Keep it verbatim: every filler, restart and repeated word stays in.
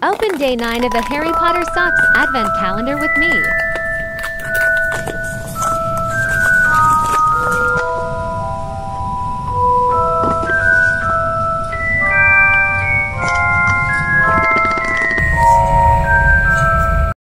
Open day nine of the Harry Potter Socks Advent Calendar with me.